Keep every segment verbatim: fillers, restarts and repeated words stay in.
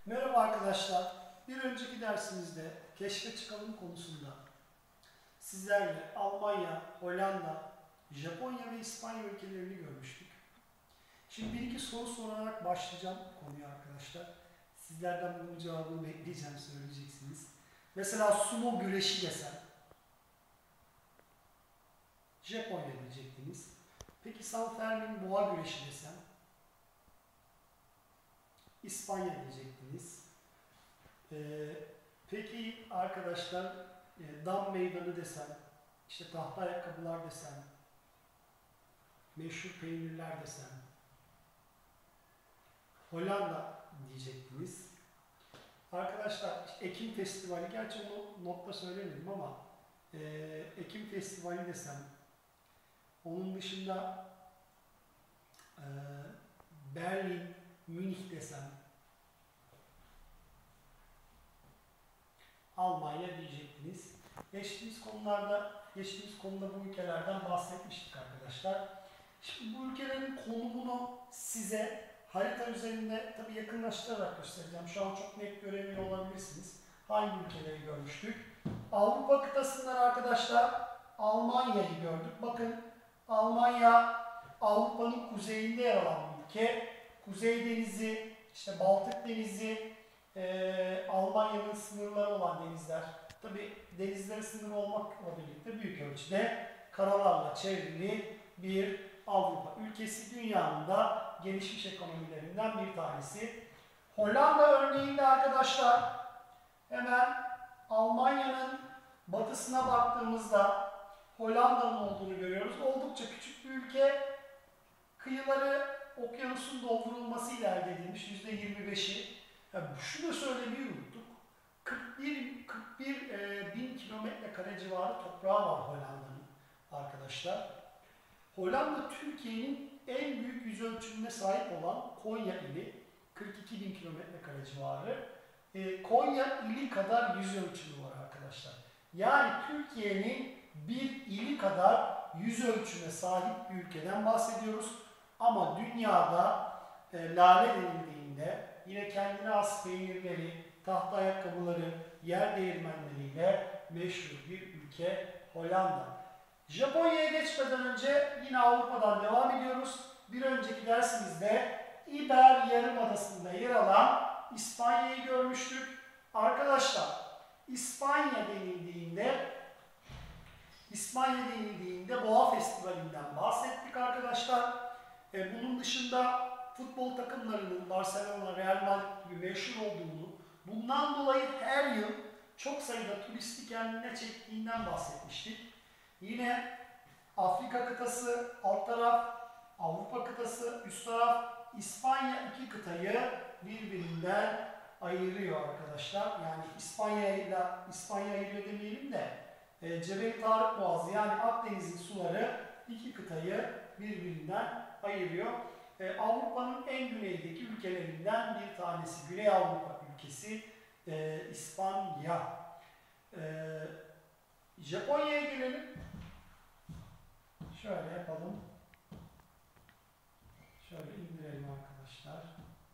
Merhaba arkadaşlar. Bir önceki dersimizde keşfe çıkalım konusunda sizlerle Almanya, Hollanda, Japonya ve İspanya ülkelerini görmüştük. Şimdi bir iki soru sorarak başlayacağım konuya arkadaşlar. Sizlerden bunun cevabını bekleyeceğim, söyleyeceksiniz. Mesela sumo güreşi desem Japonya diyecektiniz. Peki San Fermin boğa güreşi desem İspanya diyecektiniz. Ee, peki arkadaşlar e, dam meydanı desem, işte tahta ayakkabılar desem, meşhur peynirler desem, Hollanda diyecektiniz. Arkadaşlar işte Ekim Festivali, gerçi onu notta söylemedim ama e, Ekim Festivali desem, onun dışında e, Berlin, Münih desem, Almanya diyecektiniz. Geçtiğimiz konularda, geçtiğimiz konuda bu ülkelerden bahsetmiştik arkadaşlar. Şimdi bu ülkelerin konumunu size harita üzerinde tabii yakınlaştırarak göstereceğim. Şu an çok net göremiyor olabilirsiniz. Hangi ülkeleri görmüştük? Avrupa kıtasından arkadaşlar Almanya'yı gördük. Bakın Almanya Avrupa'nın kuzeyinde yer alan bir ülke. Kuzey Denizi, işte Baltık Denizi, e, Almanya'nın sınırları olan denizler. Tabii denizlere sınır olmakla birlikte büyük ölçüde karalarla çevrili bir Avrupa ülkesi, dünyanın da gelişmiş ekonomilerinden bir tanesi. Hollanda örneğinde arkadaşlar hemen Almanya'nın batısına baktığımızda Hollanda'nın olduğunu görüyoruz. Oldukça küçük bir ülke. Kıyıları okyanusun doldurulmasıyla elde edilmiş yüzde yirmi beşi. Yani şunu da söylemeyi unuttuk. kırk bir, kırk bir e, bin kilometre kare civarı toprağı var Hollanda'nın arkadaşlar. Hollanda Türkiye'nin en büyük yüz ölçümüne sahip olan Konya ili, kırk iki bin kilometre kare civarı. E, Konya ili kadar yüz ölçümü var arkadaşlar. Yani Türkiye'nin bir ili kadar yüz ölçüme sahip bir ülkeden bahsediyoruz. Ama dünyada e, lale denildiğinde yine kendine has peynirleri, tahta ayakkabıları, yer değirmenleriyle meşhur bir ülke Hollanda. Japonya'ya geçmeden önce yine Avrupa'dan devam ediyoruz. Bir önceki dersimizde İber Yarımadası'nda yer alan İspanya'yı görmüştük. Arkadaşlar İspanya denildiğinde İspanya denildiğinde Boğa Festivali'nden bahsettik arkadaşlar. E, bunun dışında futbol takımlarının Barcelona, Real Madrid gibi meşhur olduğunu, bundan dolayı her yıl çok sayıda turisti kendine çektiğinden bahsetmiştik. Yine Afrika kıtası alt taraf, Avrupa kıtası üst taraf, İspanya iki kıtayı birbirinden ayırıyor arkadaşlar. Yani İspanya ile İspanya ayırıyor demeyelim de e, Cebel Tarık Boğazı, yani Akdeniz'in suları iki kıtayı birbirinden ayırıyor. E, Avrupa'nın en güneydeki ülkelerinden bir tanesi, Güney Avrupa ülkesi e, İspanya. E, Japonya'ya gelelim. Şöyle yapalım. Şöyle indirelim arkadaşlar.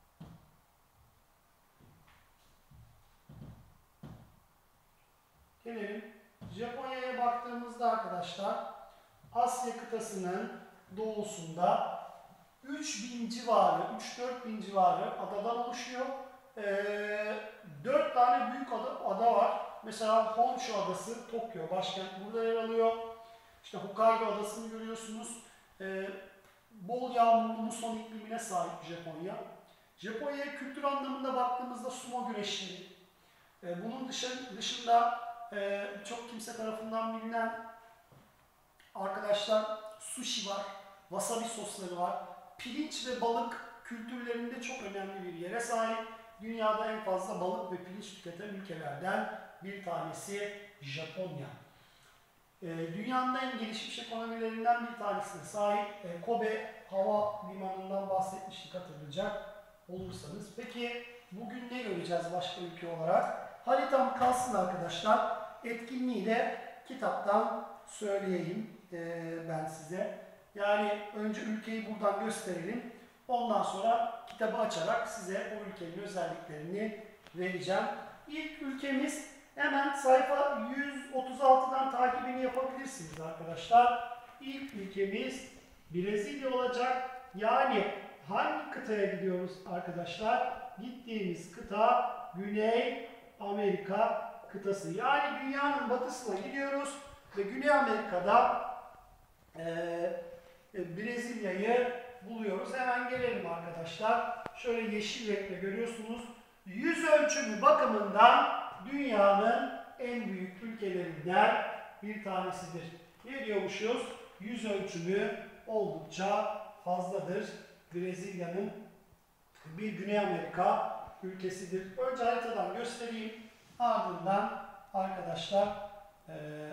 Gelelim. Japonya'ya baktığımızda arkadaşlar Asya kıtasının doğusunda üç bin civarı, üç dört bin civarı adadan oluşuyor. Ee, dört tane büyük ada, ada var. Mesela Honshu Adası, Tokyo başkent, burada yer alıyor. İşte Hokkaido Adası'nı görüyorsunuz. Ee, bol yağmurlu muson iklimine sahip Japonya. Japonya'ya kültür anlamında baktığımızda sumo güreşleri. Ee, bunun dışında e, çok kimse tarafından bilinen arkadaşlar sushi var, wasabi sosları var. Pirinç ve balık kültürlerinde çok önemli bir yere sahip. Dünyada en fazla balık ve pirinç tüketen ülkelerden bir tanesi Japonya. Ee, dünyanın en gelişmiş ekonomilerinden bir tanesine sahip e, Kobe Hava Limanı'ndan bahsetmiştik, hatırlayacak olursanız. Peki bugün ne göreceğiz başka ülke olarak? Haritam kalsın arkadaşlar. Etkinliği de kitaptan söyleyeyim e, ben size. Yani önce ülkeyi buradan gösterelim. Ondan sonra kitabı açarak size o ülkenin özelliklerini vereceğim. İlk ülkemiz, hemen sayfa yüz otuz altıdan takibini yapabilirsiniz arkadaşlar. İlk ülkemiz Brezilya olacak. Yani hangi kıtaya gidiyoruz arkadaşlar? Gittiğimiz kıta Güney Amerika kıtası. Yani dünyanın batısına gidiyoruz ve Güney Amerika'da e, Brezilya'yı buluyoruz. Hemen gelelim arkadaşlar. Şöyle yeşil renkle görüyorsunuz. Yüz ölçümü bakımından dünyanın en büyük ülkelerinden bir tanesidir. Ne diyormuşuz? Yüz ölçümü oldukça fazladır. Brezilya'nın bir Güney Amerika ülkesidir. Önce haritadan göstereyim. Ardından arkadaşlar e,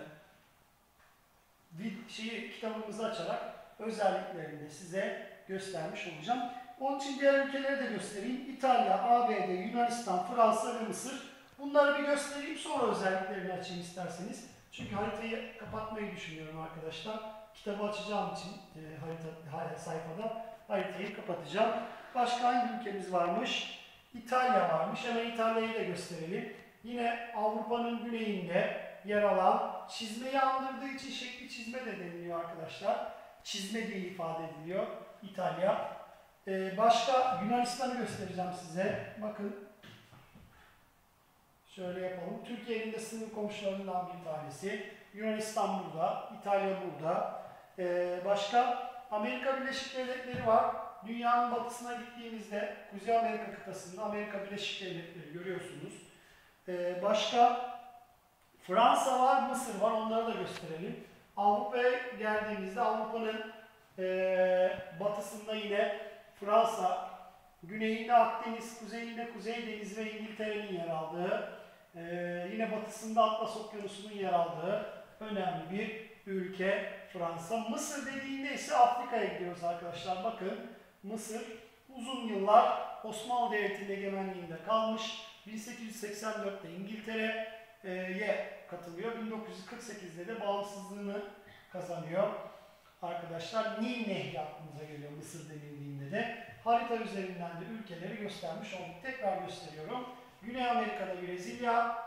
bir şeyi, kitabımızı açarak özelliklerini de size göstermiş olacağım. Onun için diğer ülkeleri de göstereyim. İtalya, A B D, Yunanistan, Fransa ve Mısır. Bunları bir göstereyim, sonra özelliklerini açayım isterseniz. Çünkü haritayı kapatmayı düşünüyorum arkadaşlar. Kitabı açacağım için e, harita sayfada haritayı kapatacağım. Başka hangi ülkemiz varmış? İtalya varmış. Hemen İtalya'yı da gösterelim. Yine Avrupa'nın güneyinde yer alan, çizmeyi andırdığı için şekli çizme de deniliyor arkadaşlar. Çizme diye ifade ediliyor İtalya. Ee, başka Yunanistan'ı göstereceğim size. Bakın. Şöyle yapalım. Türkiye'nin de sınır komşularından bir tanesi. Yunanistan burada, İtalya burada. Ee, başka Amerika Birleşik Devletleri var. Dünyanın batısına gittiğimizde Kuzey Amerika kıtasında Amerika Birleşik Devletleri görüyorsunuz. Ee, başka Fransa var, Mısır var. Onları da gösterelim. Avrupa'ya geldiğimizde Avrupa'nın e, batısında yine Fransa, güneyinde Akdeniz, kuzeyinde Kuzey Denizi ve İngiltere'nin yer aldığı, e, yine batısında Atlas Okyanusu'nun yer aldığı önemli bir ülke Fransa. Mısır dediğinde ise Afrika'ya gidiyoruz arkadaşlar. Bakın Mısır uzun yıllar Osmanlı Devleti'nin egemenliğinde kalmış. bin sekiz yüz seksen dörtte İngiltere'ye katılıyor. bin dokuz yüz kırk sekizde de bağımsızlığını kazanıyor. Arkadaşlar Nil Nehri aklımıza geliyor Mısır denildiğinde de. Harita üzerinden de ülkeleri göstermiş olduk. Tekrar gösteriyorum. Güney Amerika'da Brezilya,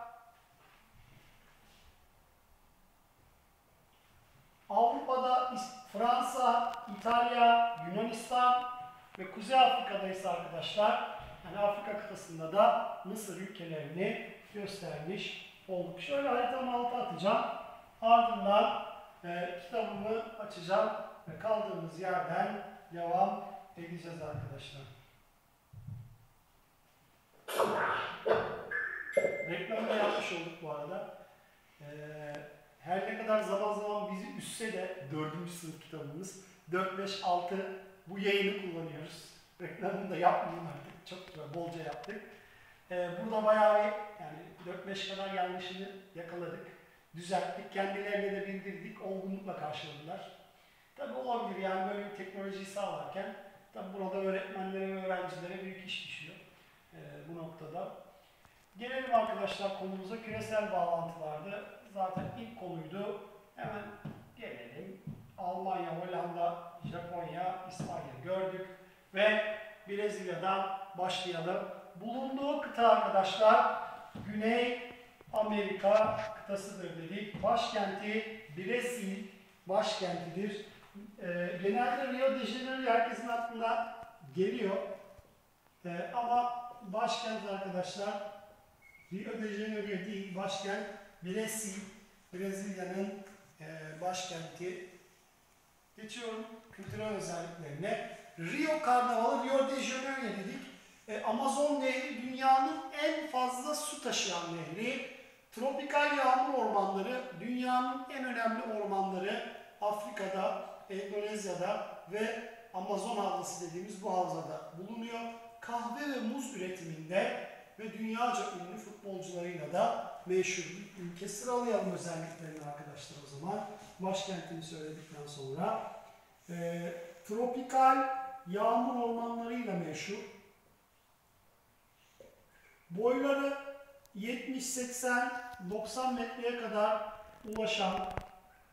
Avrupa'da Fransa, İtalya, Yunanistan ve Kuzey Afrika'da ise arkadaşlar, yani Afrika kıtasında da Mısır ülkelerini göstermiş olduk. Şöyle haritanın altına atacağım. Ardından e, kitabımı açacağım ve kaldığımız yerden devam edeceğiz arkadaşlar. Reklamını yapmış olduk bu arada. Ee, her ne kadar zaman zaman bizi üstse de dördüncü sınıf kitabımız dört, beş, altı bu yayını kullanıyoruz. Reklamını da yapmayayım artık. Çok bolca yaptık. Ee, burada bayağı bir, yani dört beş kadar yanlışını yakaladık. Düzelttik. Kendilerine de bildirdik. Olgunlukla karşıladılar. Tabi olabilir yani böyle bir teknolojiyi sağlarken tabi burada öğretmenlere ve öğrencilere büyük iş düşüyor ee, bu noktada. Gelelim arkadaşlar konumuza, küresel bağlantılardı. Zaten ilk konuydu. Hemen gelelim. Almanya, Hollanda, Japonya, İspanya gördük. Ve Brezilya'dan başlayalım. Bulunduğu kıta arkadaşlar Güney Amerika kıtasıdır dedik. Başkenti Brezilya başkentidir. Ee, genelde Rio de Janeiro herkesin aklına geliyor. Ee, ama başkent arkadaşlar Rio de Janeiro değil, başkent Brezilya. Brezilya'nın e, başkenti. Geçiyorum kültürel özelliklerine. Rio Karnavalı, Rio de Janeiro dedik. E, Amazon Nehri dünyanın en fazla su taşıyan nehri. Tropikal yağmur ormanları, dünyanın en önemli ormanları Afrika'da, Endonezya'da ve Amazon havzası dediğimiz bu havzada bulunuyor. Kahve ve muz üretiminde ve dünyaca ünlü futbolcularıyla da meşhur bir ülke. Sıralayalım özelliklerini arkadaşlar o zaman. Başkentini söyledikten sonra. E, tropikal yağmur ormanlarıyla meşhur. Boyları yetmiş, seksen, doksan metreye kadar ulaşan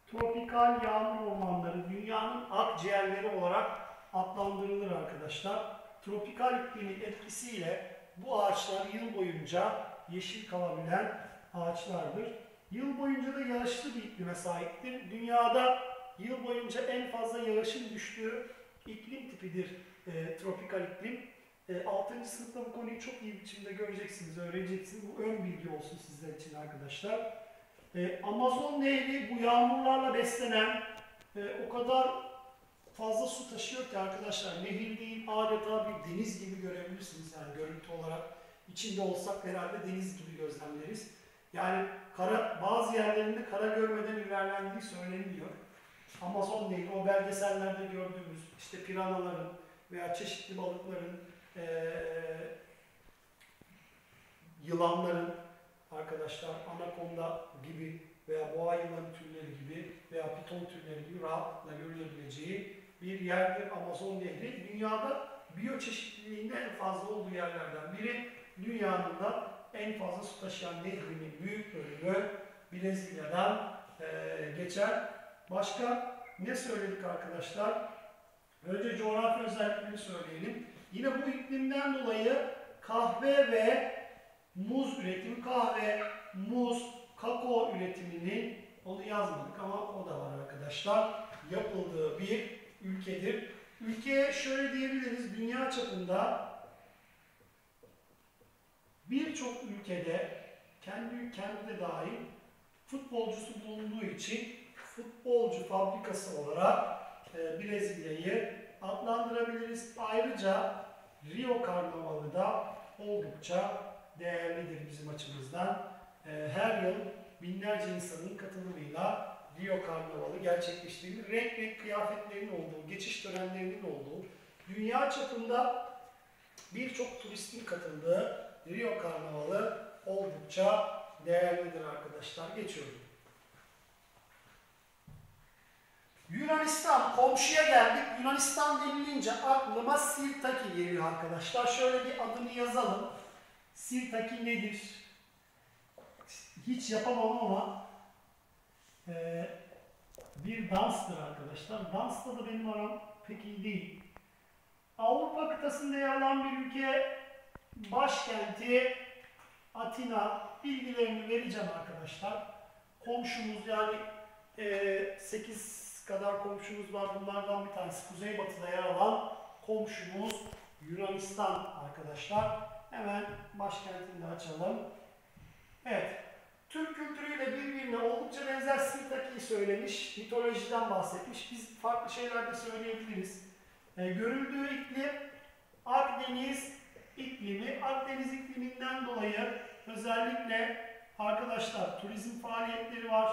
tropikal yağmur ormanları dünyanın akciğerleri olarak adlandırılır arkadaşlar. tropikal iklimin etkisiyle bu ağaçlar yıl boyunca yeşil kalabilen ağaçlardır. Yıl boyunca da yağışlı bir iklime sahiptir. Dünyada yıl boyunca en fazla yağışın düştüğü iklim tipidir e, tropikal iklim. E, altıncı sınıfta bu konuyu çok iyi biçimde göreceksiniz, öğreneceksiniz. Bu ön bilgi olsun sizler için arkadaşlar. E, Amazon Nehri bu yağmurlarla beslenen e, o kadar fazla su taşıyor ki arkadaşlar, nehir değil adeta bir deniz gibi görebilirsiniz yani görüntü olarak. İçinde olsak herhalde deniz gibi gözlemleriz. Yani kara, bazı yerlerinde kara görmeden ilerlendiği söyleniyor. Amazon Nehri, o belgesellerde gördüğümüz işte piranaların veya çeşitli balıkların, ee, yılanların arkadaşlar, anakonda gibi veya boğa yılanı türleri gibi veya piton türleri gibi rahatlıkla görülebileceği bir yerdir Amazon Nehri. Dünyada biyoçeşitliliğinde en fazla olduğu yerlerden biri. Dünyanın da en fazla su taşıyan nehrinin büyük bölümü Brezilya'dan e, geçer. Başka ne söyledik arkadaşlar? Önce coğrafi özelliklerini söyleyelim. Yine bu iklimden dolayı kahve ve muz üretimi, kahve, muz, kakao üretiminin, onu yazmadık ama o da var arkadaşlar, yapıldığı bir ülkedir. Ülkeye şöyle diyebiliriz, dünya çapında birçok ülkede, kendi ülkemde de dahil, futbolcusu bulunduğu için futbolcu fabrikası olarak e, Brezilya'yı adlandırabiliriz. Ayrıca Rio Karnavalı da oldukça değerlidir bizim açımızdan. E, her yıl binlerce insanın katılımıyla Rio Karnavalı gerçekleştirilir. Renk renk kıyafetlerin olduğu, geçiş törenlerinin olduğu, dünya çapında birçok turistin katıldığı Rio Karnavalı oldukça değerlidir arkadaşlar. Geçiyorum. Yunanistan, komşuya geldik. Yunanistan denilince aklıma Sirtaki geliyor arkadaşlar. Şöyle bir adını yazalım. Sirtaki nedir? Hiç yapamam ama e, bir danstır arkadaşlar. Dansla da benim aram pek iyi değil. Avrupa kıtasında yer alan bir ülke, başkenti Atina. Bilgilerini vereceğim arkadaşlar. Komşumuz, yani e, sekiz kadar komşumuz var. Bunlardan bir tanesi kuzeybatıda yer alan komşumuz Yunanistan arkadaşlar. Hemen başkentini de açalım. Evet. Türk kültürüyle birbirine oldukça benzer Sirtaki'yi söylemiş. Mitolojiden bahsetmiş. Biz farklı şeyler de söyleyebiliriz. E, görüldüğü iklim Akdeniz iklimi. Akdeniz ikliminden dolayı özellikle arkadaşlar turizm faaliyetleri var.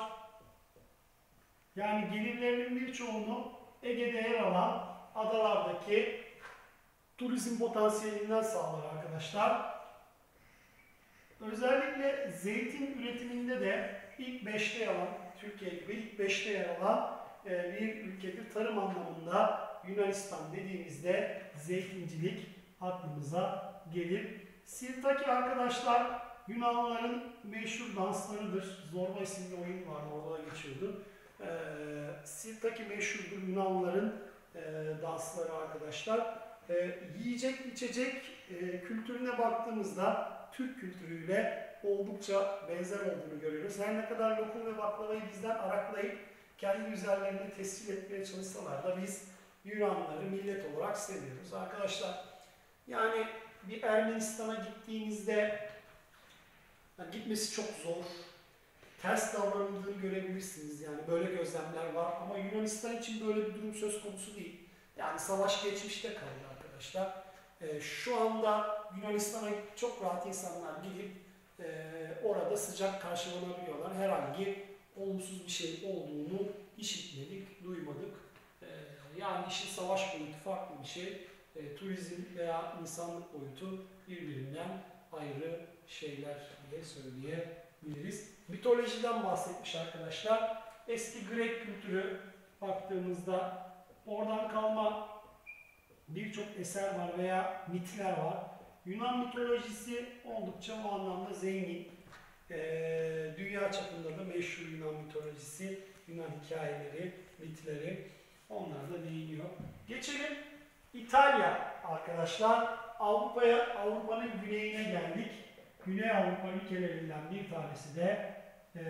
Yani gelirlerinin birçoğunu Ege'de yer alan adalardaki turizm potansiyelinden sağlar arkadaşlar. Özellikle zeytin üretiminde de ilk beşte yer alan, Türkiye gibi ilk beşte yer alan e, bir ülkedir. Tarım anlamında Yunanistan dediğimizde zeytincilik aklımıza gelir. Sirtaki arkadaşlar Yunanlıların meşhur danslarıdır. Zorba isimli oyun vardı, orada geçiyordu. E, Sirtaki meşhurdur Yunanlıların e, dansları arkadaşlar. E, yiyecek içecek e, kültürüne baktığımızda Türk kültürüyle oldukça benzer olduğunu görüyoruz. Her ne kadar lokum ve baklavayı bizden araklayıp kendi üzerlerine tescil etmeye çalışsalar da biz Yunanlıları millet olarak seviyoruz. Arkadaşlar, yani bir Ermenistan'a gittiğinizde yani gitmesi çok zor. Ters davranıldığını görebilirsiniz. Yani böyle gözlemler var ama Yunanistan için böyle bir durum söz konusu değil. Yani savaş geçmişte kaldı arkadaşlar. Ee, şu anda Yunanistan'a çok rahat insanlar gidip e, orada sıcak karşılanabiliyorlar. Herhangi olumsuz bir şey olduğunu işitmedik, duymadık. Ee, yani işin savaş boyutu farklı bir şey. E, turizm veya insanlık boyutu birbirinden ayrı şeyler diye söyleyebiliriz. Mitolojiden bahsetmiş arkadaşlar. Eski Grek kültürü baktığımızda oradan kalma birçok eser var veya mitler var. Yunan mitolojisi oldukça bu anlamda zengin. Ee, dünya çapında da meşhur Yunan mitolojisi, Yunan hikayeleri, mitleri, onlar da değiniyor. Geçelim İtalya arkadaşlar. Avrupa'ya, Avrupa'nın güneyine geldik. Güney Avrupa ülkelerinden bir tanesi de e,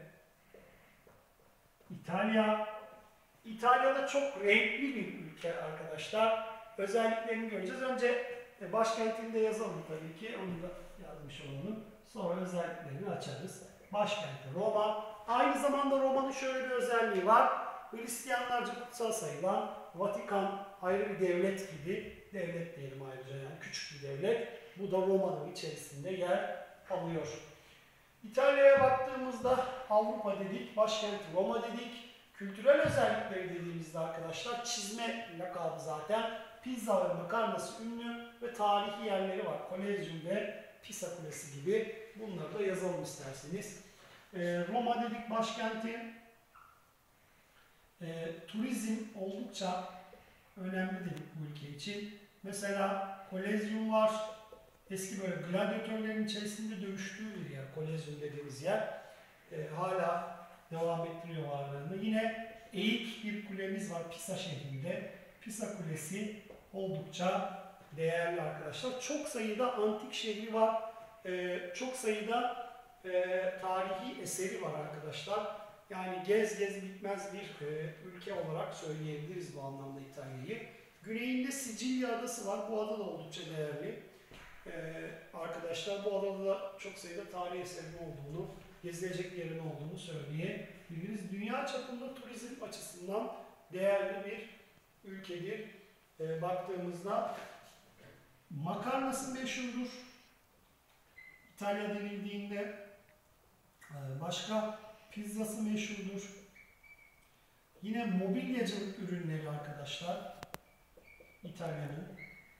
İtalya. İtalya'da çok renkli bir ülke arkadaşlar. Özelliklerini göreceğiz. Önce e, başkentini de yazalım tabii ki. Onu da yazmış olalım. Sonra özelliklerini açarız. Başkenti Roma. Aynı zamanda Roma'nın şöyle bir özelliği var. Hristiyanlarca kutsal sayılan Vatikan ayrı bir devlet gibi, devlet diyelim ayrıca, yani küçük bir devlet. Bu da Roma'nın içerisinde yer alıyor. İtalya'ya baktığımızda Avrupa dedik, başkenti Roma dedik. Kültürel özellikleri dediğimizde arkadaşlar çizme lakabı zaten. Pizza ve makarnası ünlü ve tarihi yerleri var. Kolezyum ve Pisa Kulesi gibi. Bunları da yazalım isterseniz. Ee, Roma dedik başkenti. Ee, turizm oldukça önemli dedik bu ülke için. Mesela Kolezyum var. Eski böyle gladyatörlerin içerisinde dövüştüğü bir yer. Kolezyum dediğimiz yer. Ee, hala devam ettiriyor varlığını. Yine eğik bir kulemiz var Pisa şehrinde. Pisa Kulesi oldukça değerli arkadaşlar. Çok sayıda antik şehri var. Ee, çok sayıda e, tarihi eseri var arkadaşlar. Yani gez gez bitmez bir e, ülke olarak söyleyebiliriz bu anlamda İtalya'yı. Güneyinde Sicilya adası var. Bu ada da oldukça değerli. Ee, arkadaşlar bu adada da çok sayıda tarihi eserin olduğunu, gezilecek yerin olduğunu söyleyebiliriz. Dünya çapında turizm açısından değerli bir ülkedir. Ee, baktığımızda makarnası meşhurdur. İtalya denildiğinde başka pizzası meşhurdur. Yine mobilyacılık ürünleri arkadaşlar İtalya'nın.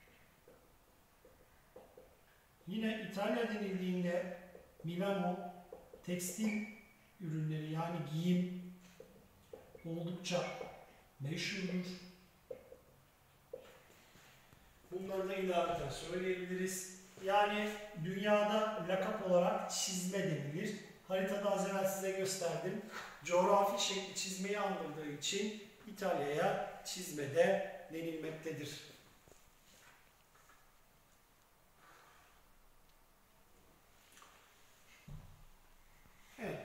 Yine İtalya denildiğinde Milano tekstil ürünleri yani giyim oldukça meşhurdur. Bunları da ilaveten söyleyebiliriz. Yani dünyada lakap olarak çizme denilir. Haritada az evvel size gösterdim. Coğrafi şekli çizmeyi andırdığı için İtalya'ya çizme de denilmektedir. Evet.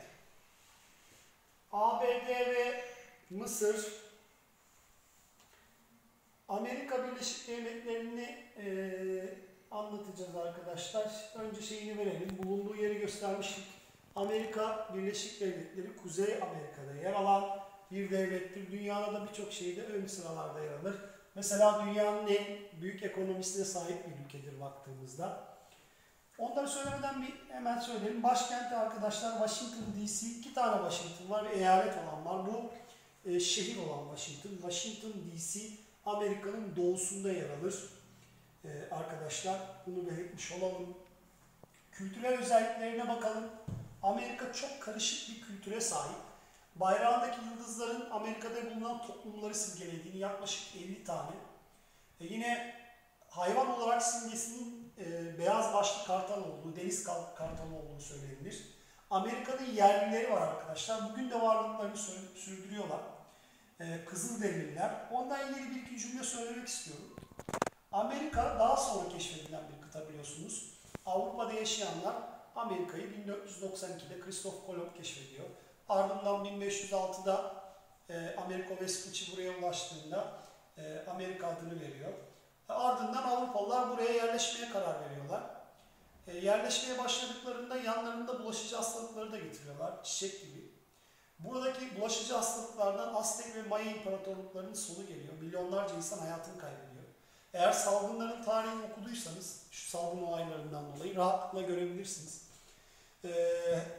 A B D ve Mısır, Amerika Birleşik Devletleri'ni e, anlatacağız arkadaşlar. Önce şeyini verelim. Bulunduğu yeri göstermiştik. Amerika Birleşik Devletleri Kuzey Amerika'da yer alan bir devlettir. Dünyada da birçok şeyde ön sıralarda yer alır. Mesela dünyanın en büyük ekonomisine sahip bir ülkedir baktığımızda. Onları söylemeden bir hemen söyleyelim. Başkenti arkadaşlar Washington D C. İki tane Washington var. Bir eyalet olan var. Bu e, şehir olan Washington. Washington D C Amerika'nın doğusunda yer alır. E, arkadaşlar bunu belirtmiş olalım. Kültürel özelliklerine bakalım. Amerika çok karışık bir kültüre sahip. Bayrağındaki yıldızların Amerika'da bulunan toplumları simgelediğini yaklaşık elli tane. E, yine hayvan olarak simgesinin e, beyaz başlı kartal olduğu, deniz kartalı olduğu söylenebilir. Amerika'nın yerlileri var arkadaşlar. Bugün de varlıklarını sürdürüyorlar. E, Kızılderililer. Ondan ilgili bir iki cümle söylemek istiyorum. Amerika daha sonra keşfedilen bir kıta biliyorsunuz. Avrupa'da yaşayanlar Amerika'yı bin dört yüz doksan ikide Christoph Kolomb keşfediyor. Ardından bin beş yüz altıda e, Amerigo Vespucci buraya ulaştığında e, Amerika adını veriyor. Ardından Avrupalılar buraya yerleşmeye karar veriyorlar. E, yerleşmeye başladıklarında yanlarında bulaşıcı hastalıkları da getiriyorlar, çiçek gibi. Buradaki bulaşıcı hastalıklardan Aztek ve Maya imparatorluklarının sonu geliyor. Milyonlarca insan hayatını kaybediyor. Eğer salgınların tarihini okuduysanız, şu salgın olaylarından dolayı rahatlıkla görebilirsiniz. Ee,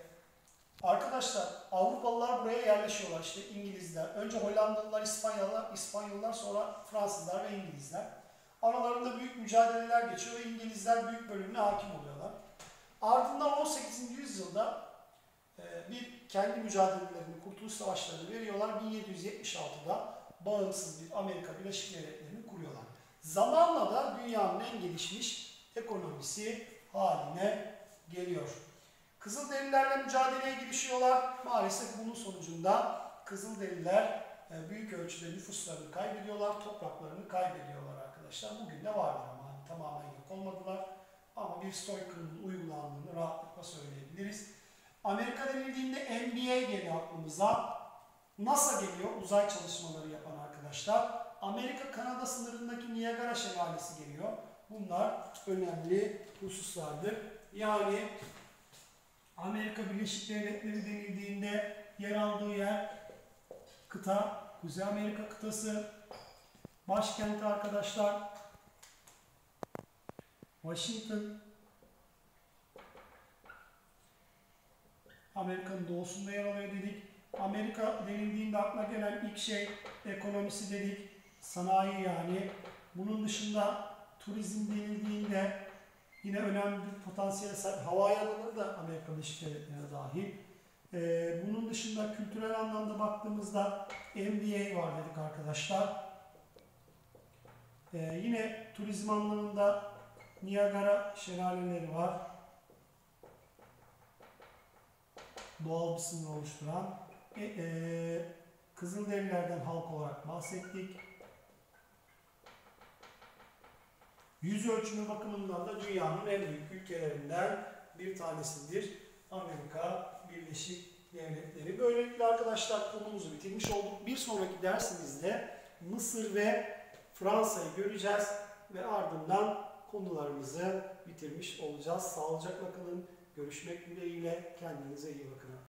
arkadaşlar, Avrupalılar buraya yerleşiyorlar. İşte İngilizler, önce Hollandalılar, İspanyollar, İspanyollar sonra Fransızlar ve İngilizler. Aralarında büyük mücadeleler geçiyor ve İngilizler büyük bölümüne hakim oluyorlar. Ardından on sekizinci yüzyılda e, bir kendi mücadelelerini, kurtuluş savaşlarını veriyorlar. bin yedi yüz yetmiş altıda bağımsız bir Amerika Birleşik Devletleri'ni kuruyorlar. Zamanla da dünyanın en gelişmiş ekonomisi haline geliyor. Kızılderililerle mücadeleye girişiyorlar. Maalesef bunun sonucunda Kızılderililer büyük ölçüde nüfuslarını kaybediyorlar, topraklarını kaybediyorlar arkadaşlar. arkadaşlar. Bugün de vardır ama hani tamamen yok olmadılar. Ama bir soykırımın uygulandığını rahatlıkla söyleyebiliriz. Amerika denildiğinde N B A geliyor aklımıza. NASA geliyor, uzay çalışmaları yapan arkadaşlar. Amerika-Kanada sınırındaki Niagara Şelalesi geliyor. Bunlar önemli hususlardır. Yani Amerika Birleşik Devletleri denildiğinde yer aldığı yer kıta, Kuzey Amerika kıtası. Başkenti arkadaşlar Washington. Amerika'nın doğusunda yer alıyor dedik. Amerika denildiğinde aklına gelen ilk şey ekonomisi dedik. Sanayi yani. Bunun dışında turizm denildiğinde yine önemli bir potansiyele sahip. Havai alanları da Amerika Birleşik Devletleri'ne dahil. Ee, bunun dışında kültürel anlamda baktığımızda N B A var dedik arkadaşlar. Ee, yine turizm anlamında Niagara şelaleleri var. Doğal bir sınır oluşturan. E, e, Kızılderililerden halk olarak bahsettik. Yüz ölçümü bakımından da dünyanın en büyük ülkelerinden bir tanesidir Amerika Birleşik Devletleri. Böylelikle arkadaşlar konumuzu bitirmiş olduk. Bir sonraki dersimizde Mısır ve Fransa'yı göreceğiz ve ardından konularımızı bitirmiş olacağız. Sağlıcakla kalın. Görüşmek dileğiyle. Kendinize iyi bakın.